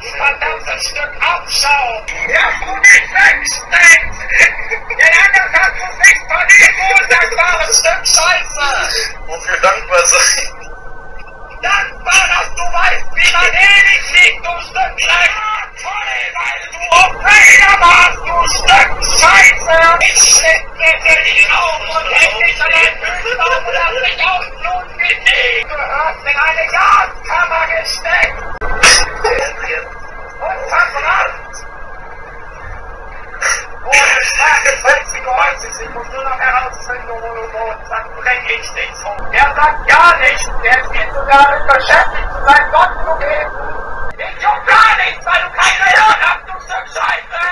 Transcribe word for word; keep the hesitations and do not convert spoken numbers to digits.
Verdammtes Stück Abschau! Ja, du nicht wegsteckst! Den anderen kannst du nicht verlieren, du undankbares Stück Scheiße! Wofür dankbar sein? Dankbar, dass du weißt, wie man ewig liegt, du Stück Dreck! Toll, weil du Operator warst, du Stück Scheiße! Ich schlitt mir die Augen und häng dich an den Füßen auf und lass dich ausbluten wie nie! Du hast in eine Gaskammer gesteckt! Und verbrannt! Ohne starke vierzig neunzig, ich muss nur noch herausfinden, wo du wohnst, dann bring ich dich um. Er sagt gar nichts, er ist viel zu damit beschäftigt, zu seinem Gott zu geben. Ich tue gar nichts, weil du kein Gehirn hast, du Stück Scheiße!